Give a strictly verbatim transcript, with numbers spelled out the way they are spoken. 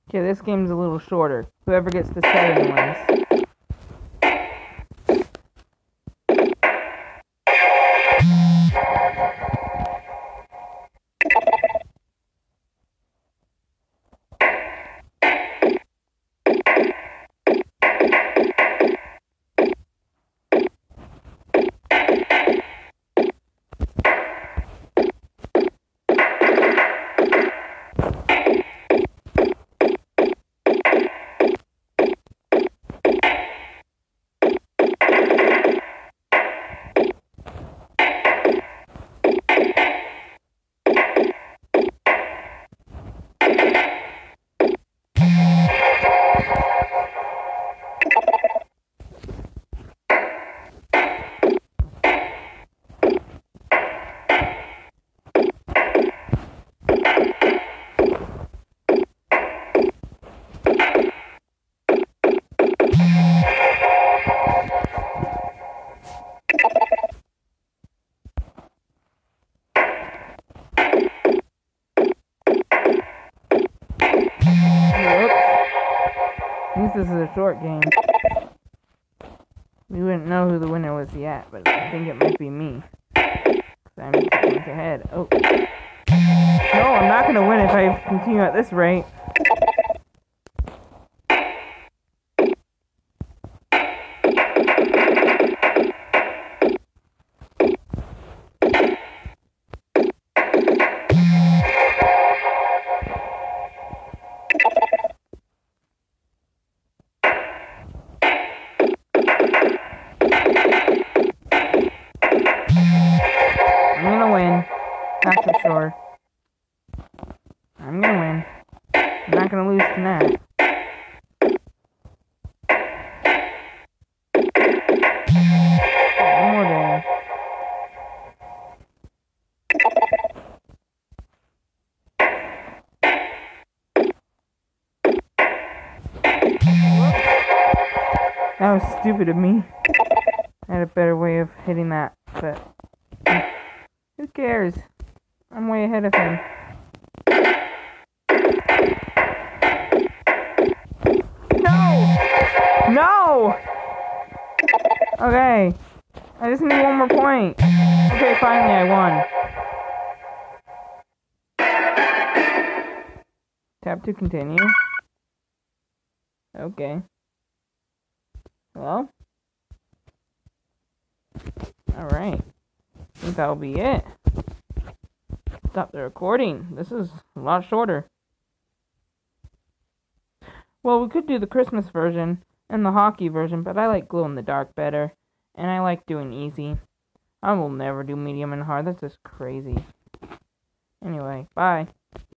Okay, this game's a little shorter. Whoever gets to seven wins. Whoops. This is a short game. We wouldn't know who the winner was yet, but I think it might be me. Because I'm six points ahead. Oh. No, I'm not going to win if I continue at this rate. That's for sure. I'm gonna win. I'm not gonna lose tonight. One more day. That was stupid of me. I had a better way of hitting that, but who cares? I'm way ahead of him. No! No! Okay. I just need one more point. Okay, finally I won. Tap to continue. Okay. Well. Alright. I think that'll be it. Stop the recording. This is a lot shorter. Well, we could do the Christmas version and the hockey version, but I like glow in the dark better. And I like doing easy. I will never do medium and hard. That's just crazy. Anyway, bye.